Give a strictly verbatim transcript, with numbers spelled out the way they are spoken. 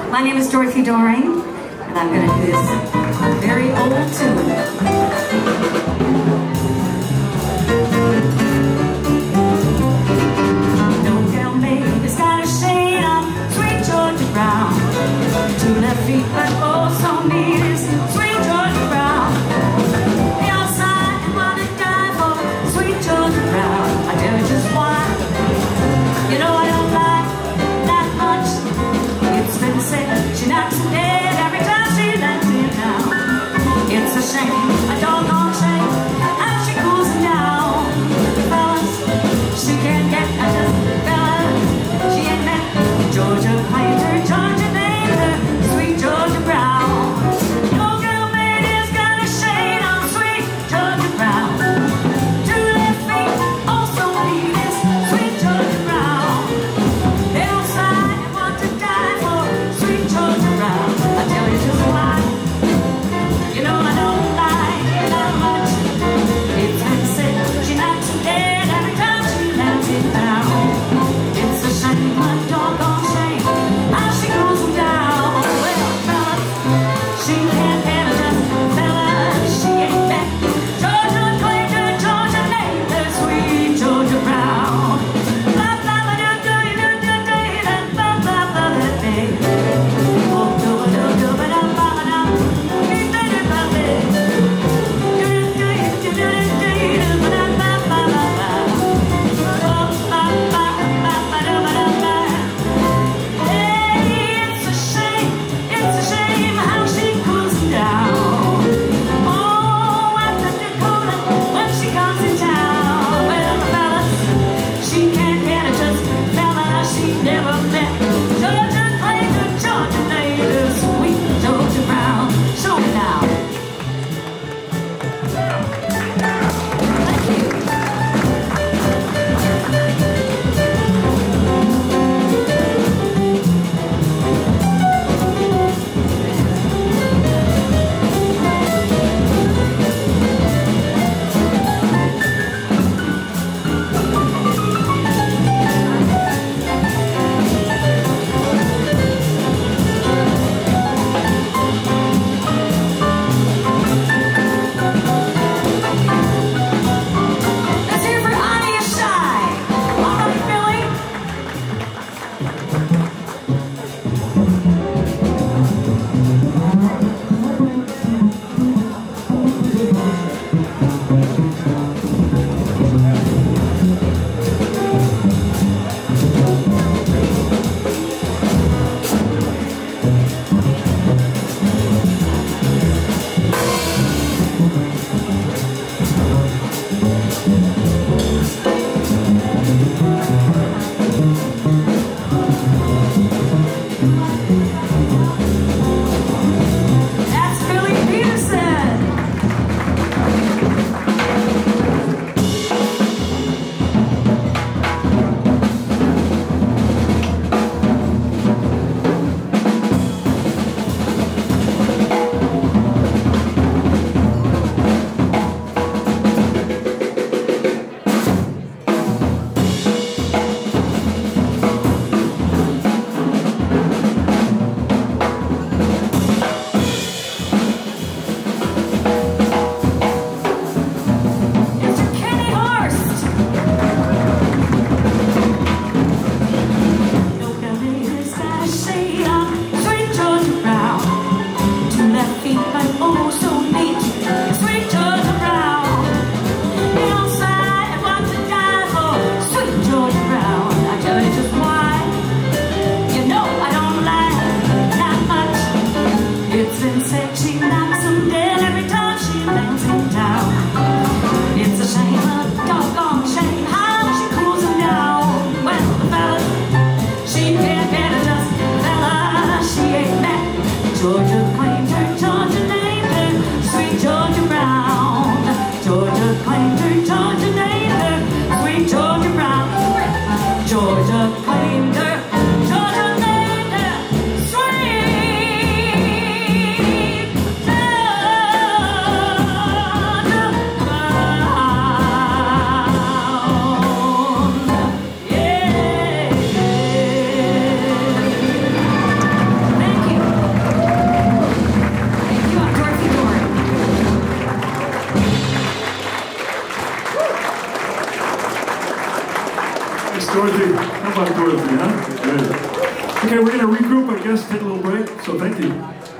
My name is Dorothy Doring, and I'm going to do this very old tune. No girl baby's got a shade on sweet Georgia Brown. Two left feet, but oh so neat is sweet Georgia Brown. The outside and what to die for sweet Georgia Brown. I tell you just why. You know I don't like that much. It's been said she knocks him dead every time she lets him down. It's a shame, a doggone shame, how she cools him down. Fellas, she can't get a just fella. She ain't met Georgia painter, Georgia named her sweet Georgia Brown. No girl made has got a shade on sweet Georgia Brown. Two left feet, also neat is sweet Georgia Brown. They all sigh and want to die for sweet Georgia Brown. I tell you just why. You know I don't like that much. It's been said she knocks him dead every time she lets him down. It's a shame, a doggone shame, how she goes him down. Well, fellas, she can't have a just fella. She ain't that Georgia claimed her, Georgia named her sweet Georgia Brown. Ba ba ba da da da da da da ba ba ba da da. Oh do do do ba da ba ba da. Be better ba ba. Do do do do do do ba da ba ba ba ba. Oh ba ba ba ba da ba da ba. Hey, it's a shame, it's a shame how she cools him down. Oh, at the Dakota when she comes in town. Well, fellas, she can't get a just fella she never met. Georgia claimed her, Georgia named her sweet Georgia Brown. Show me now. Thank you. Let's hear for Yeshaya. All right, Billy. That's Billy Peterson. Mister Kenneth Horst. No girl's got a shade on sweet Georgia Brown. Two left feet, but oh so neat, sweet Georgia Brown. They all sigh and want to die for sweet Georgia Brown. I tell you just why. You know I don't like that much. It's been said she knocks him dead every time she lays him down. It's a shame, a doggone shame, how she cools him down. Well, the fella, she can't get a just fella. She ain't met Georgia claimed her, Georgia named her sweet Georgia Brown. Georgia claimed her, Georgia named her sweet Georgia Brown. Georgia claimed her, Georgia named her sweet Georgia Brown. Yeah. Thank Dorothy. How about Dorothy, huh? Good. Okay, we're going to regroup, I guess, take a little break. So thank you.